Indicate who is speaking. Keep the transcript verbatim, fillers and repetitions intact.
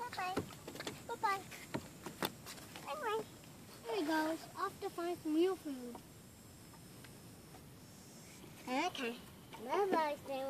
Speaker 1: Bye-bye. Bye-bye. Bye-bye. There he goes, off to find some real food. Okay. Bye-bye, Stanley.